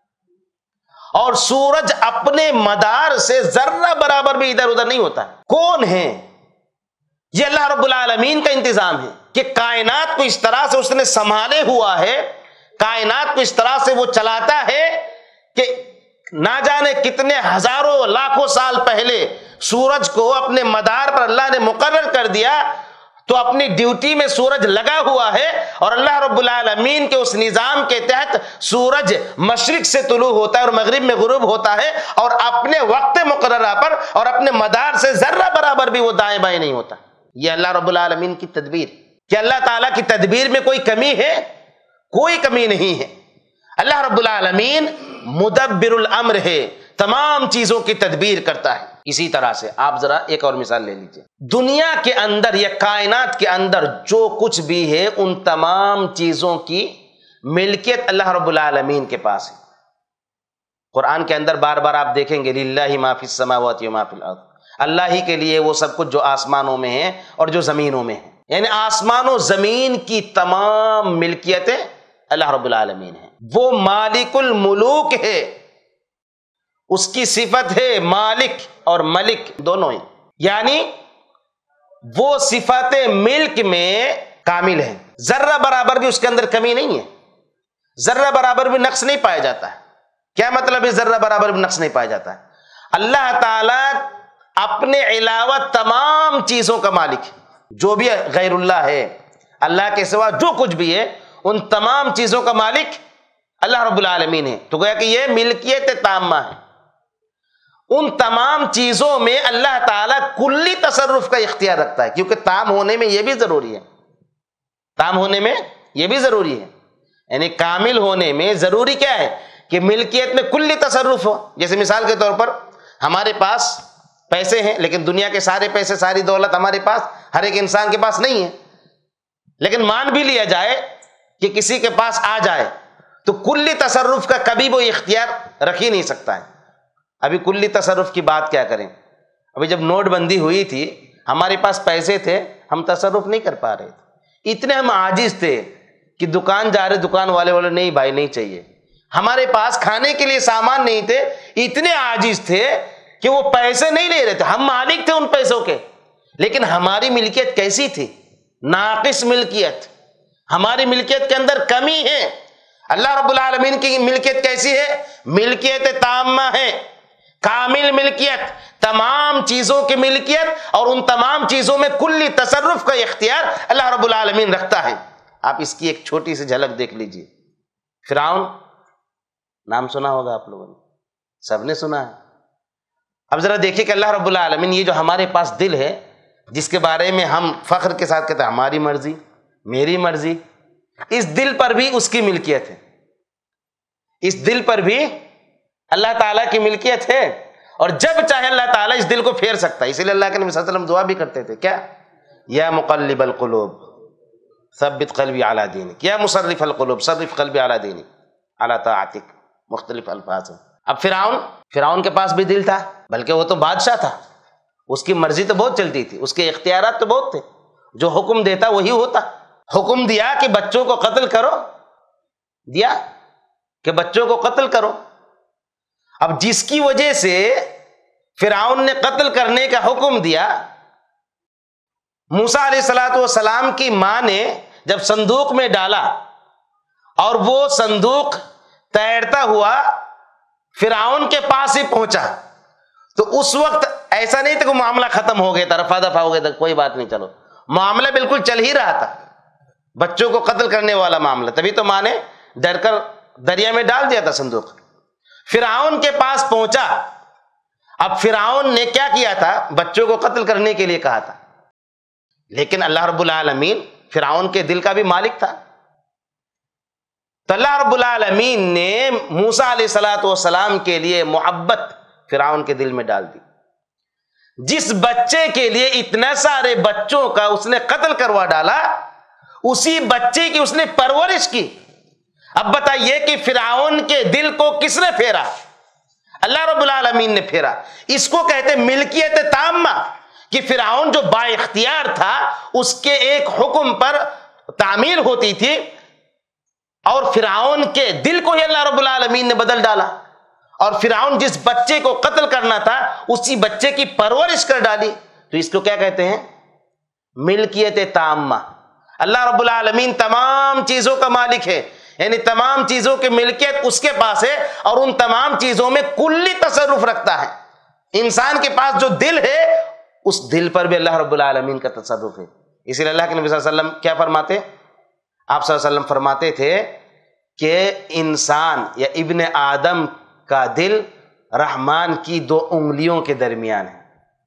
اور سورج اپنے مدار سے ذرہ برابر بھی ادھر ادھر نہیں ہوتا۔ کون ہے؟ یہ اللہ رب العالمین کا انتظام ہے کہ کائنات کو اس طرح سے اس نے سنبھالے ہوا ہے، کائنات کو اس طرح سے وہ چلاتا ہے کہ نہ جانے کتنے ہزاروں لاکھوں سال پہلے سورج کو اپنے مدار پر اللہ نے مقرر کر دیا، تو اپنی ڈیوٹی میں سورج لگا ہوا ہے، اور اللہ رب العالمین کے اس نظام کے تحت سورج مشرق سے طلوع ہوتا ہے اور مغرب میں غروب ہوتا ہے، اور اپنے وقت مقررہ پر اور اپنے مدار سے ذرہ برابر بھی وہ دائیں بائیں نہیں ہوتا۔ یہ اللہ رب العالمین کی تدبیر۔ کہ اللہ تعالیٰ کی تدبیر میں کوئی کمی ہے؟ کوئی کمی نہیں ہے۔ اللہ رب العالمین مدبر الامر ہے، تمام چیزوں کی تدبیر کرتا ہے۔ اسی طرح سے آپ ذرا ایک اور مثال لے لیجئے، دنیا کے اندر یا کائنات کے اندر جو کچھ بھی ہے ان تمام چیزوں کی ملکیت اللہ رب العالمین کے پاس ہے۔ قرآن کے اندر بار بار آپ دیکھیں گے للہ ما فی السماوات و ما فی الارض، اللہ ہی کے لیے وہ سب کچھ جو آسمانوں میں ہیں اور جو زمینوں میں ہیں، یعنی آسمان و زمین کی تمام ملکیتیں اللہ رب العالمین ہے۔ وہ مالک الملوک ہے، اس کی صفت ہے مالک اور ملک دونوں ہیں، یعنی وہ صفت ملک میں کامل ہے، ذرہ برابر بھی اس کے اندر کمی نہیں ہے، ذرہ برابر بھی نقص نہیں پایا جاتا ہے۔ کیا مطلب ہے ذرہ برابر بھی نقص نہیں پایا جاتا ہے؟ اللہ تعالیٰ اپنے علاوہ تمام چیزوں کا مالک ہے، جو بھی غیر اللہ ہے، اللہ کے سوا جو کچھ بھی ہے ان تمام چیزوں کا مالک اللہ رب العالمین ہے۔ تو گویا کہ یہ ملکیت تامہ ہے، ان تمام چیزوں میں اللہ تعالیٰ کلی تصرف کا اختیار رکھتا ہے، کیونکہ تام ہونے میں یہ بھی ضروری ہے تام ہونے میں یہ بھی ضروری ہے، یعنی کامل ہونے میں ضروری کیا ہے کہ ملکیت میں کلی تصرف ہو۔ جیسے مثال کے طور پر ہمارے پاس پیسے ہیں، لیکن دنیا کے سارے پیسے ساری دولت ہمارے پاس ہر ایک انسان کے پاس نہیں ہے، لیکن مان بھی لیا جائے کہ کسی کے پاس آ جائے تو کلی تصرف کا کبھی وہ اختیار رکھ ہی نہیں سکتا ہے۔ ابھی کلی تصرف کی بات کیا کریں، ابھی جب نوٹ بندی ہوئی تھی ہمارے پاس پیسے تھے، ہم تصرف نہیں کر پا رہے تھے، اتنے ہم عاجز تھے کہ دکان جا رہے دکان والے والے نہیں بھائی نہیں چاہیے، ہمارے پاس کھانے کے لیے سامان نہیں تھے، اتنے عاجز تھے کہ وہ پیسے نہیں لے رہے تھے، ہم مالک تھے ان پیسوں کے، لیکن ہماری ملکیت کیسی تھی؟ ناقص ملکیت، ہماری ملکیت کے اندر کمی ہے۔ اللہ رب العالمین کی ملکیت کیسی ہے؟ ملکیت تامہ ہے، کامل ملکیت، تمام چیزوں کی ملکیت، اور ان تمام چیزوں میں کلی تصرف کا اختیار اللہ رب العالمین رکھتا ہے۔ آپ اس کی ایک چھوٹی سی جھلک دیکھ لیجئے۔ فرعون نام سنا ہوگا آپ لوگوں نے، سب نے سنا ہے۔ اب ذرا دیکھیے کہ اللہ رب العالمین یہ جو ہمارے پاس دل ہے جس کے بارے میں ہم فخر کے ساتھ کہتے ہیں ہماری مرضی میری مرضی، اس دل پر بھی اس کی ملکیت ہے، اس دل پر بھی اللہ تعالیٰ کی ملکیت ہے، اور جب چاہے اللہ تعالیٰ اس دل کو پھیر سکتا ہے۔ اسی لیے اللہ کے نبی صلی اللہ علیہ وسلم دعا بھی کرتے تھے، کیا؟ یا مقلب القلوب ثبت قلبی علی دینک، یا مصرف القلوب صرف قلبی علی دینک علی طاعتک، مختلف الفاظ ہیں۔ اب فرعون فرعون کے پاس بھی دل تھا، بلکہ وہ تو بادشاہ تھا، اس کی مرضی تو بہت چلتی تھی، اس کے اختیارات تو بہت تھے، جو حکم دیتا وہی ہوتا۔ حکم دیا کہ بچوں کو قتل کرو، دیا کہ بچوں کو قتل کرو۔ اب جس کی وجہ سے فرعون نے قتل کرنے کا حکم دیا، موسیٰ علیہ الصلوۃ والسلام کی ماں نے جب صندوق میں ڈالا اور وہ صندوق تیرتا ہوا فرعون کے پاس ہی پہنچا، تو اس وقت ایسا نہیں تھا کہ معاملہ ختم ہو گیا تھا، رفع دفع ہو گیا تھا، کوئی بات نہیں، چلو معاملہ بالکل چل ہی رہا تھا، بچوں کو قتل کرنے والا معاملہ، تبھی تو ماں نے ڈر کر دریا میں ڈال دیا تھا صندوق۔ فرعون کے پاس پہنچا، اب فرعون نے کیا کیا تھا؟ بچوں کو قتل کرنے کے لیے کہا تھا، لیکن اللہ رب العالمین فرعون کے دل کا بھی مالک تھا، تو اللہ رب العالمین نے موسیٰ علیہ الصلوۃ والسلام کے لیے محبت فرعون کے دل میں ڈال دی۔ جس بچے کے لیے اتنے سارے بچوں کا اس نے قتل کروا ڈالا، اسی بچے کی اس نے پرورش کی۔ اب بتائیے کہ فرعون کے دل کو کس نے پھیرا؟ اللہ رب العالمین نے پھیرا۔ اس کو کہتے ملکیت تامہ، کہ فرعون جو با اختیار تھا اس کے ایک حکم پر تعمیل ہوتی تھی، اور فرعون کے دل کو ہی اللہ رب العالمین نے بدل ڈالا، اور فرعون جس بچے کو قتل کرنا تھا اسی بچے کی پرورش کر ڈالی۔ تو اس کو کیا کہتے ہیں؟ ملکیت تامہ۔ اللہ رب العالمین تمام چیزوں کا مالک ہے، یعنی تمام چیزوں کی ملکیت اس کے پاس ہے، اور ان تمام چیزوں میں کلی تصرف رکھتا ہے۔ انسان کے پاس جو دل ہے اس دل پر بھی اللہ رب العالمین کا تصرف ہے۔ اسی لیے اللہ کے نبی صلی اللہ علیہ وسلم کیا فرماتے؟ آپ صلی اللہ علیہ وسلم فرماتے تھے کہ انسان یا ابن آدم کا دل رحمان کی دو انگلیوں کے درمیان ہے،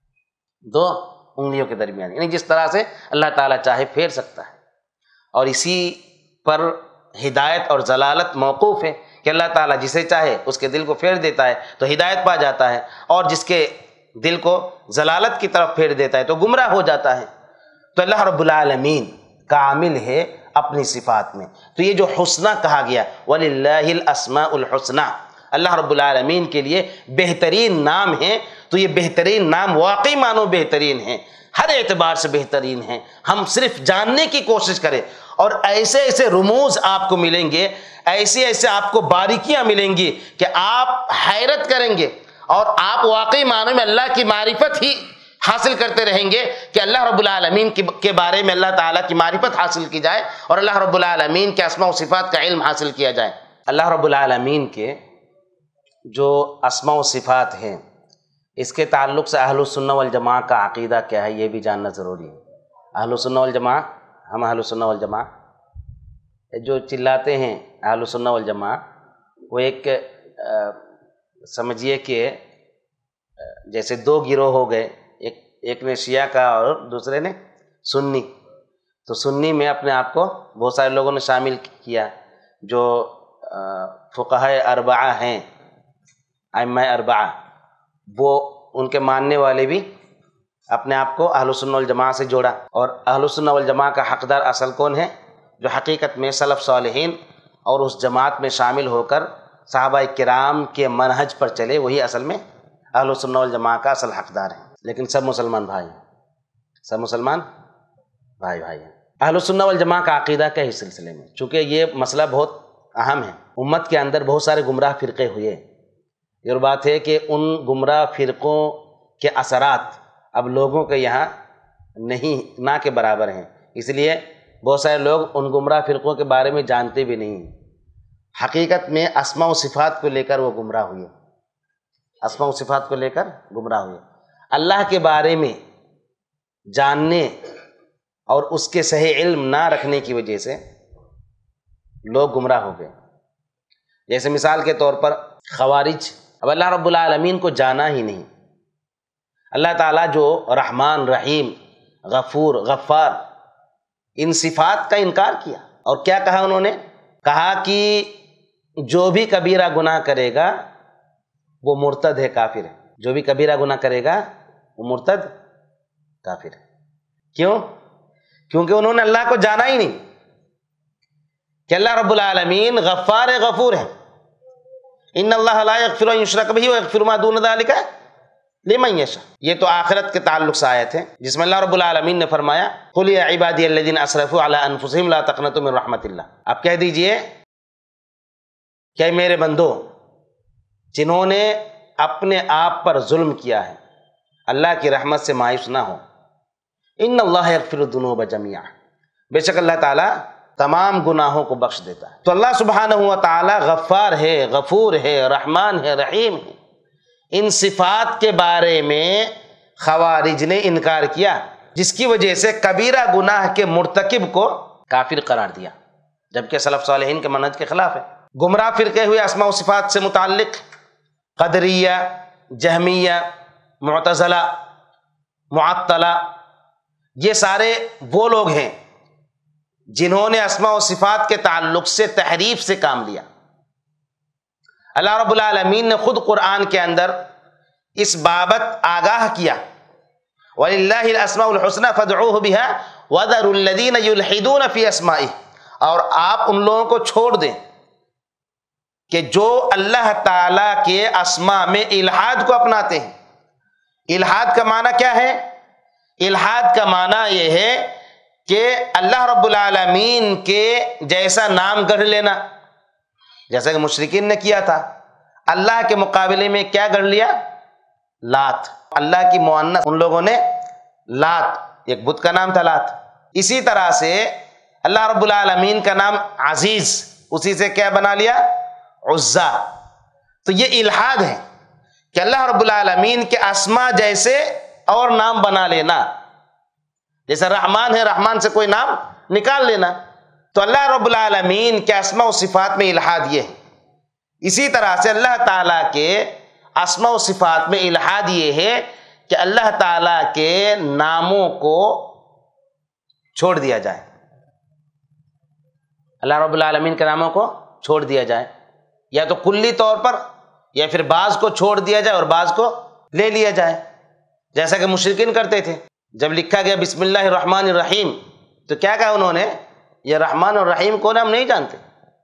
دو انگلیوں کے درمیان، یعنی جس طرح سے اللہ تعالیٰ چاہے پھیر سکتا ہے، اور اسی پر ہدایت اور ضلالت موقوف ہے کہ اللہ تعالیٰ جسے چاہے اس کے دل کو پھیر دیتا ہے تو ہدایت پا جاتا ہے، اور جس کے دل کو ضلالت کی طرف پھیر دیتا ہے تو گمراہ ہو جاتا ہے۔ تو اللہ رب العالمین کامل ہے اپنی صفات میں، تو یہ جو حسنہ کہا گیا وَلِلَّهِ الْأَسْمَاءُ الْحُسْنَى، اللہ رب العالمین کے لیے بہترین نام ہے، تو یہ بہترین نام واقعی معنوں بہترین ہیں، ہر اعتبار سے بہترین ہیں۔ ہم صرف جاننے کی کوشش کریں، اور ایسے ایسے رموز آپ کو ملیں گے، ایسے ایسے آپ کو باریکیاں ملیں گی کہ آپ حیرت کریں گے، اور آپ واقعی معنوں میں اللہ کی معرفت ہی حاصل کرتے رہیں گے کہ اللہ رب العالمین کے بارے میں اللہ تعالیٰ کی معرفت حاصل کی جائے، اور اللہ رب العالمین کے اسماء و صفات کا علم حاصل کیا جائے۔ اللہ رب العالمین کے جو اسماء و صفات ہیں اس کے تعلق سے اہل السنہ والجماعہ کا عقیدہ کیا ہے یہ بھی جاننا ضروری ہے۔ اہل السنہ والجماعہ، ہم اہل السنہ والجماعہ جو چلاتے ہیں اہل السنہ والجماعہ، وہ ایک سمجھیے کہ جیسے دو گروہ ہو گئے، ایک ایک نے شیعہ کا اور دوسرے نے سنی۔ تو سنی میں اپنے آپ کو بہت سارے لوگوں نے شامل کیا، جو فقہاء اربعہ ہیں، ائمہ اربعہ، وہ ان کے ماننے والے بھی اپنے آپ کو اہل السنہ والجماعہ سے جوڑا۔ اور اہل السنہ والجماعہ کا حقدار اصل کون ہے؟ جو حقیقت میں سلف صالحین اور اس جماعت میں شامل ہو کر صحابہ کرام کے منہج پر چلے، وہی اصل میں اہل السنہ والجماعہ کا اصل حقدار ہے۔ لیکن سب مسلمان بھائی ہیں، سب مسلمان بھائی بھائی ہیں۔ اہل السنہ والجماعہ کا عقیدہ کیا ہے اس سلسلے میں؟ چونکہ یہ مسئلہ بہت اہم ہے، امت کے اندر بہت سارے گمراہ فرقے ہوئے، یہ بات ہے کہ ان گمراہ فرقوں کے اثرات اب لوگوں کے یہاں نہیں، نہ کے برابر ہیں، اس لیے بہت سارے لوگ ان گمراہ فرقوں کے بارے میں جانتے بھی نہیں ہیں۔ حقیقت میں اسماء و صفات کو لے کر وہ گمراہ ہوئے، اسماء و صفات کو لے کر گمراہ ہوئے۔ اللہ کے بارے میں جاننے اور اس کے صحیح علم نہ رکھنے کی وجہ سے لوگ گمراہ ہو گئے۔ جیسے مثال کے طور پر خوارج، اب اللہ رب العالمین کو جانا ہی نہیں، اللہ تعالیٰ جو رحمان، رحیم، غفور، غفار، ان صفات کا انکار کیا۔ اور کیا کہا انہوں نے؟ کہا کہ جو بھی کبیرہ گناہ کرے گا وہ مرتد ہے، کافر ہے۔ جو بھی کبیرہ گناہ کرے گا وہ مرتد، کافر ہے۔ کیوں؟ کیونکہ انہوں نے اللہ کو جانا ہی نہیں کہ اللہ رب العالمین غفار غفور ہے۔ ان اللہ لا یغفر ان یشرک بہ ویغفر ما دون ذلک لمن یشاء، یہ تو آخرت کے تعلق سے آیت ہے، جس میں اللہ رب العالمین نے فرمایا قل یا عبادی الذین اسرفوا علی انفسہم لا تقنطوا من رحمت اللہ۔ اب کہہ دیجئے کہ میرے بندو جنہوں نے اپنے آپ پر ظلم کیا ہے، اللہ کی رحمت سے مایوس نہ ہو۔ ان اللہ یغفر الذنوب جميعا، بے شک اللہ تعالیٰ تمام گناہوں کو بخش دیتا ہے۔ تو اللہ سبحانہ و تعالیٰ غفار ہے، غفور ہے، رحمان ہے، رحیم ہے۔ ان صفات کے بارے میں خوارج نے انکار کیا، جس کی وجہ سے کبیرہ گناہ کے مرتکب کو کافر قرار دیا، جبکہ سلف صالحین کے منہج کے خلاف ہے۔ گمراہ فرقے ہوئے اسماء و صفات سے متعلق قدریہ، جہمیہ، معتزلہ، معطلہ، یہ سارے وہ لوگ ہیں جنہوں نے اسماء و صفات کے تعلق سے تحریف سے کام لیا۔ اللہ رب العالمین نے خود قرآن کے اندر اس بابت آگاہ کیا، وَلِلَّهِ الْأَسْمَاءُ الْحُسْنَى فَادْعُوهُ بِهَا وَذَرُوا الَّذِينَ يُلْحِدُونَ فِي أَسْمَائِهِ، اور آپ ان لوگوں کو چھوڑ دیں کہ جو اللہ تعالیٰ کے اسماء میں الحاد کو اپناتے ہیں۔ الحاد کا معنی کیا ہے؟ الحاد کا معنی یہ ہے کہ اللہ رب العالمین کے جیسا نام گڑھ لینا، جیسا کہ مشرکین نے کیا تھا۔ اللہ کے مقابلے میں کیا گڑھ لیا؟ لات، اللہ کی مؤنث، ان لوگوں نے لات، ایک بت کا نام تھا لات۔ اسی طرح سے اللہ رب العالمین کا نام عزیز، اسی سے کیا بنا لیا؟ عزا۔ تو یہ الحاد ہے کہ اللہ رب العالمین کے اسماء جیسے اور نام بنا لینا، جیسے رحمان ہے، رحمان سے کوئی نام نکال لینا۔ تو اللہ رب العالمین کے اسماء و صفات میں الحاد یہ ہے۔ اسی طرح سے اللہ تعالیٰ کے اسماء و صفات میں الحاد یہ ہے کہ اللہ تعالیٰ کے ناموں کو چھوڑ دیا جائے، اللہ رب العالمین کے ناموں کو چھوڑ دیا جائے، یا تو کلی طور پر، یا پھر بعض کو چھوڑ دیا جائے اور بعض کو لے لیا جائے، جیسا کہ مشرکین کرتے تھے۔ جب لکھا گیا بسم اللہ الرحمن الرحیم تو کیا کہا انہوں نے؟ یہ رحمان اور رحیم کون ہے ہم نہیں جانتے،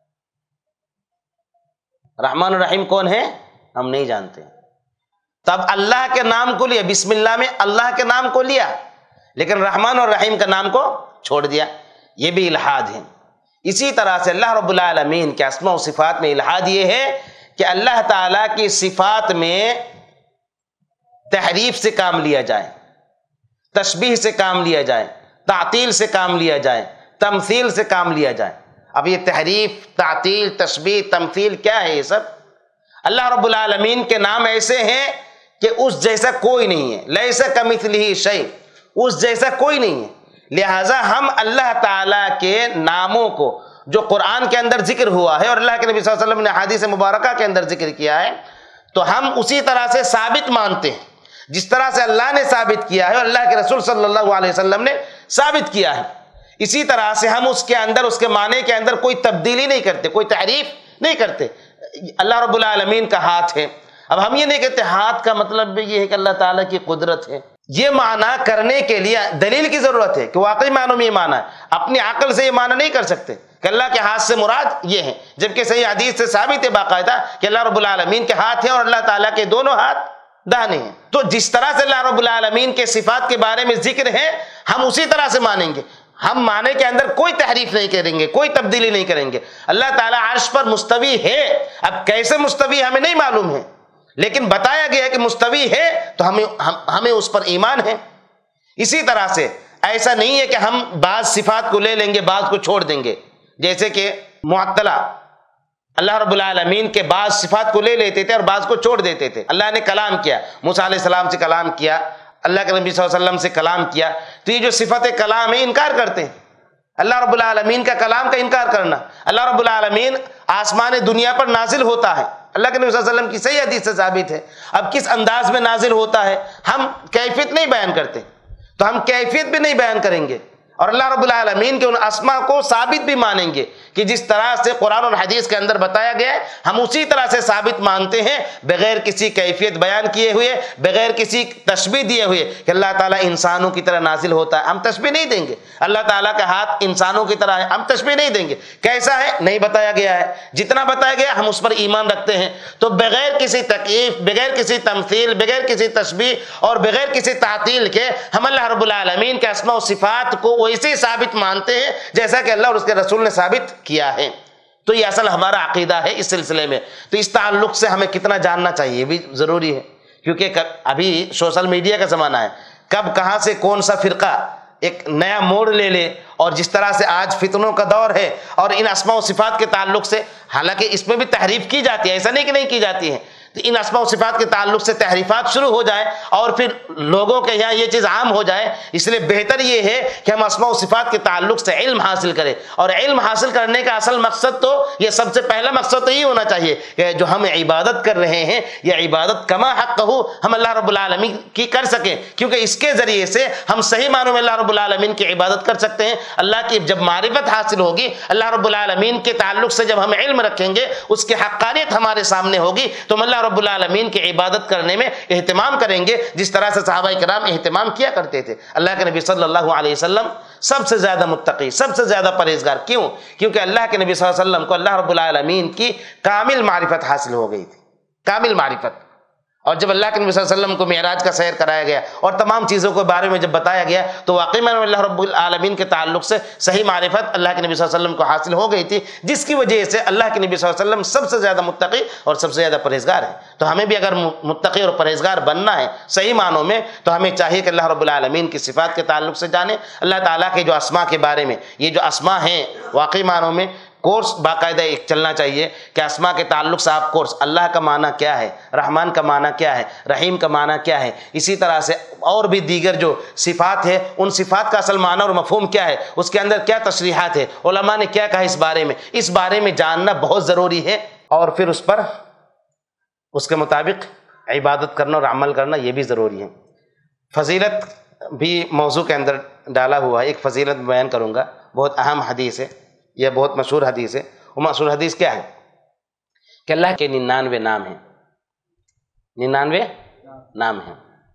رحمان الرحیم کون ہے ہم نہیں جانتے۔ تب اللہ کے نام کو لیا، بسم اللہ میں اللہ کے نام کو لیا، لیکن رحمان اور رحیم کا نام کو چھوڑ دیا، یہ بھی الحاد ہے۔ اسی طرح سے اللہ رب العالمین کے اسماء و صفات میں الحاد یہ ہے کہ اللہ تعالیٰ کی صفات میں تحریف سے کام لیا جائے، تشبیہ سے کام لیا جائے، تعطیل سے کام لیا جائے، تمثیل سے کام لیا جائے۔ اب یہ تحریف، تعطیل، تشبیہ، تمثیل کیا ہے؟ یہ سب اللہ رب العالمین کے نام ایسے ہیں کہ اس جیسا کوئی نہیں ہے، لیس کمثلہ شیء، اس جیسا کوئی نہیں ہے۔ لہٰذا ہم اللہ تعالیٰ کے ناموں کو جو قرآن کے اندر ذکر ہوا ہے اور اللہ کے نبی صلی اللہ علیہ وسلم نے حدیث مبارکہ کے اندر ذکر کیا ہے، تو ہم اسی طرح سے ثابت مانتے ہیں جس طرح سے اللہ نے ثابت کیا ہے اور اللہ کے رسول صلی اللہ علیہ وسلم نے ثابت کیا ہے۔ اسی طرح سے ہم اس کے اندر اس کے معنی کے اندر کوئی تبدیلی نہیں کرتے، کوئی تحریف نہیں کرتے۔ اللہ رب العالمین کا ہاتھ ہے، اب ہم یہ نہیں کہتے ہاتھ کا مطلب بھی یہ ہے کہ اللہ تعالیٰ کی قدرت ہے۔ یہ معنی کرنے کے لیے دلیل کی ضرورت ہے کہ واقعی معنوں میں یہ معنی ہے، اپنی عقل سے یہ معنی نہیں کر سکتے کہ اللہ کے ہاتھ سے مراد یہ ہے، جبکہ صحیح حدیث سے ثابت ہے باقاعدہ کہ اللہ رب العالمین کے ہاتھ ہیں اور اللہ تعالیٰ کے دونوں ہاتھ داہنے ہیں۔ تو جس طرح سے اللہ رب العالمین کے صفات کے بارے میں ذکر ہے ہم اسی طرح سے مانیں گے، ہم معنی کے اندر کوئی تحریف نہیں کریں گے، کوئی تبدیلی نہیں کریں گے۔ اللہ تعالیٰ عرش پر مستوی ہے، اب کیسے مستوی ہمیں نہیں معلوم ہے، لیکن بتایا گیا ہے کہ مستوی ہے تو ہمیں ہمیں اس پر ایمان ہے۔ اسی طرح سے ایسا نہیں ہے کہ ہم بعض صفات کو لے لیں گے بعض کو چھوڑ دیں گے، جیسے کہ معطلہ اللہ رب العالمین کے بعض صفات کو لے لیتے تھے اور بعض کو چھوڑ دیتے تھے۔ اللہ نے کلام کیا، موسیٰ علیہ السلام سے کلام کیا، اللہ کے نبی صلی اللہ علیہ وسلم سے کلام کیا، تو یہ جو صفت کلام ہے انکار کرتے ہیں، اللہ رب العالمین کا کلام کا انکار کرنا۔ اللہ رب العالمین آسمان دنیا پر نازل ہوتا ہے، اللہ کے نبی صلی اللہ علیہ وسلم کی صحیح حدیث سے ثابت ہے، اب کس انداز میں نازل ہوتا ہے ہم کیفیت نہیں بیان کرتے، تو ہم کیفیت بھی نہیں بیان کریں گے، اور اللہ رب العالمین کے ان اسماء کو ثابت بھی مانیں گے کہ جس طرح سے قرآن اور حدیث کے اندر بتایا گیا ہے ہم اسی طرح سے ثابت مانتے ہیں، بغیر کسی کیفیت بیان کیے ہوئے، بغیر کسی تشبیہ دیے ہوئے کہ اللہ تعالیٰ انسانوں کی طرح نازل ہوتا ہے، ہم تشبیہ نہیں دیں گے۔ اللہ تعالیٰ کا ہاتھ انسانوں کی طرح ہے، ہم تشبیہ نہیں دیں گے، کیسا ہے نہیں بتایا گیا ہے، جتنا بتایا گیا ہم اس پر ایمان رکھتے ہیں۔ تو بغیر کسی تکییف، بغیر کسی تمثیل، بغیر کسی تشبیہ اور بغیر کسی تعطیل کے ہم اللہ رب العالمین کے اسماء و صفات کو ویسے ثابت مانتے ہیں جیسا کہ اللہ اور اس کے رسول نے ثابت کیا ہے۔ تو یہ اصل ہمارا عقیدہ ہے اس سلسلے میں۔ تو اس تعلق سے ہمیں کتنا جاننا چاہیے یہ بھی ضروری ہے، کیونکہ ابھی سوشل میڈیا کا زمانہ ہے، کب کہاں سے کون سا فرقہ ایک نیا موڑ لے لے، اور جس طرح سے آج فتنوں کا دور ہے اور ان اسماء و صفات کے تعلق سے، حالانکہ اس میں بھی تحریف کی جاتی ہے، ایسا نہیں کہ نہیں کی جاتی ہے، تو ان اسماء و صفات کے تعلق سے تحریفات شروع ہو جائیں اور پھر لوگوں کے یہاں یہ چیز عام ہو جائے، اس لیے بہتر یہ ہے کہ ہم اسماء و صفات کے تعلق سے علم حاصل کریں، اور علم حاصل کرنے کا اصل مقصد تو یہ سب سے پہلا مقصد تو یہ ہونا چاہیے کہ جو ہم عبادت کر رہے ہیں یہ عبادت کما حق ہو ہم اللہ رب العالمین کی کر سکیں، کیونکہ اس کے ذریعے سے ہم صحیح معنوں میں اللہ رب العالمین کی عبادت کر سکتے ہیں۔ اللہ کی جب معرفت حاصل ہوگی، اللہ رب العالمین کے تعلق سے جب ہم علم رکھیں گے، اس کی حقانیت ہمارے سامنے ہوگی، تو ہم اللہ رب العالمین کی عبادت کرنے میں اہتمام کریں گے، جس طرح سے صحابہ کرام اہتمام کیا کرتے تھے۔ اللہ کے نبی صلی اللہ علیہ وسلم سب سے زیادہ متقی، سب سے زیادہ پرہیزگار، کیوں؟ کیونکہ اللہ کے نبی صلی اللہ علیہ وسلم کو اللہ رب العالمین کی کامل معرفت حاصل ہو گئی تھی، کامل معرفت۔ اور جب اللہ کے نبی صلی اللہ علیہ وسلم کو معراج کا سیر کرایا گیا اور تمام چیزوں کے بارے میں جب بتایا گیا، تو واقعی میں اللہ رب العالمین کے تعلق سے صحیح معرفت اللہ کے نبی صلی اللہ علیہ وسلم کو حاصل ہو گئی تھی، جس کی وجہ سے اللہ کے نبی صلی اللہ علیہ وسلم سب سے زیادہ متقی اور سب سے زیادہ پرہیزگار ہیں۔ تو ہمیں بھی اگر متقی اور پرہیزگار بننا ہے صحیح معنوں میں، تو ہمیں چاہیے کہ اللہ رب العالمین کی صفات کے تعلق سے جانیں، اللہ تعالیٰ کے جو اسماء کے بارے میں، یہ جو اسماء ہیں واقعی معنوں میں کورس باقاعدہ ایک چلنا چاہیے کہ اسماء کے تعلق سے آپ کورس، اللہ کا معنی کیا ہے، رحمان کا معنی کیا ہے، رحیم کا معنی کیا ہے، اسی طرح سے اور بھی دیگر جو صفات ہے ان صفات کا اصل معنی اور مفہوم کیا ہے، اس کے اندر کیا تشریحات ہے، علماء نے کیا کہا اس بارے میں، اس بارے میں جاننا بہت ضروری ہے، اور پھر اس پر اس کے مطابق عبادت کرنا اور عمل کرنا یہ بھی ضروری ہے۔ فضیلت بھی موضوع کے اندر ڈالا ہوا ہے، ایک فضیلت بیان کروں گا، بہت اہم حدیث ہے، یہ بہت مشہور حدیث ہے۔ وہ مشہور حدیث کیا ہے کہ اللہ کے ننانوے نام ہیں، ننانوے نام ہیں،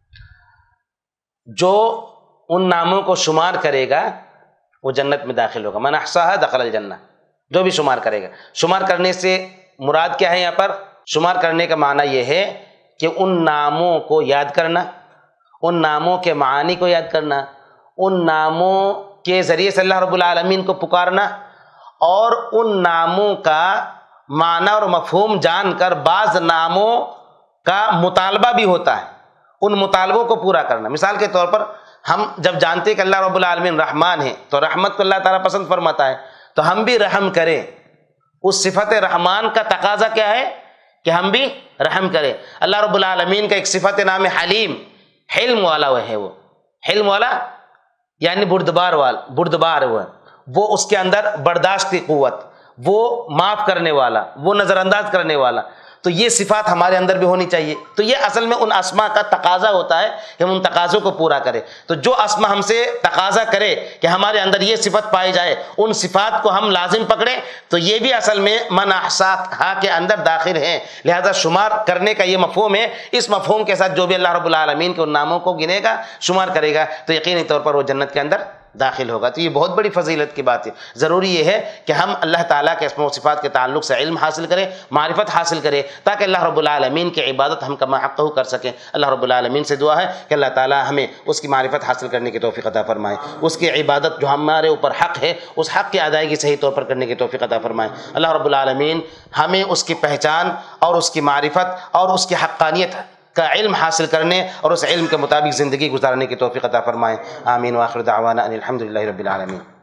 جو ان ناموں کو شمار کرے گا وہ جنت میں داخل ہوگا، من احصاها دخل الجنہ، جو بھی شمار کرے گا۔ شمار کرنے سے مراد کیا ہے؟ یہاں پر شمار کرنے کا معنی یہ ہے کہ ان ناموں کو یاد کرنا، ان ناموں کے معانی کو یاد کرنا، ان ناموں کے ذریعے سے اللہ رب العالمین کو پکارنا، اور ان ناموں کا معنی اور مفہوم جان کر بعض ناموں کا مطالبہ بھی ہوتا ہے، ان مطالبوں کو پورا کرنا۔ مثال کے طور پر ہم جب جانتے ہیں کہ اللہ رب العالمین رحمان ہے، تو رحمت کو اللہ تعالیٰ پسند فرماتا ہے، تو ہم بھی رحم کریں، اس صفت رحمان کا تقاضا کیا ہے کہ ہم بھی رحم کریں۔ اللہ رب العالمین کا ایک صفت نام حلیم، حلم والا وہ ہے، وہ حلم والا یعنی بردبار والا، بردبار وہ وہ اس کے اندر برداشت کی قوت، وہ معاف کرنے والا، وہ نظر انداز کرنے والا۔ تو یہ صفات ہمارے اندر بھی ہونی چاہیے. تو یہ اصل میں ان اسما کا تقاضا ہوتا ہے کہ ہم ان تقاضوں کو پورا کریں. تو جو اسما ہم سے تقاضا کرے کہ ہمارے اندر یہ صفت پائی جائے، ان صفات کو ہم لازم پکڑیں، تو یہ بھی اصل میں من احصاها کے اندر داخل ہیں. لہذا شمار کرنے کا یہ مفہوم ہے. اس مفہوم کے ساتھ جو بھی اللہ رب العالمین کے ان ناموں کو گنے گا، شمار کرے گا، تو یقینی طور پر وہ جنت کے اندر داخل ہوگا. تو یہ بہت بڑی فضیلت کی بات ہے. ضروری یہ ہے کہ ہم اللہ تعالیٰ کے اسماء و صفات کے تعلق سے علم حاصل کریں، معرفت حاصل کریں، تاکہ اللہ رب العالمین کی عبادت ہم کما حقہ کر سکیں. اللہ رب العالمین سے دعا ہے کہ اللہ تعالیٰ ہمیں اس کی معرفت حاصل کرنے کی توفیق عطا فرمائے، اس کی عبادت جو ہمارے اوپر حق ہے اس حق کی ادائیگی صحیح طور پر کرنے کی توفیق عطا فرمائے. اللہ رب العالمین ہمیں اس کی پہچان اور اس کی معرفت اور اس کی حقانیت کا علم حاصل کرنے اور اس علم کے مطابق زندگی گزارنے کی توفیق عطا فرمائے. آمین. وآخر دعوانا ان الحمد للہ رب العالمین.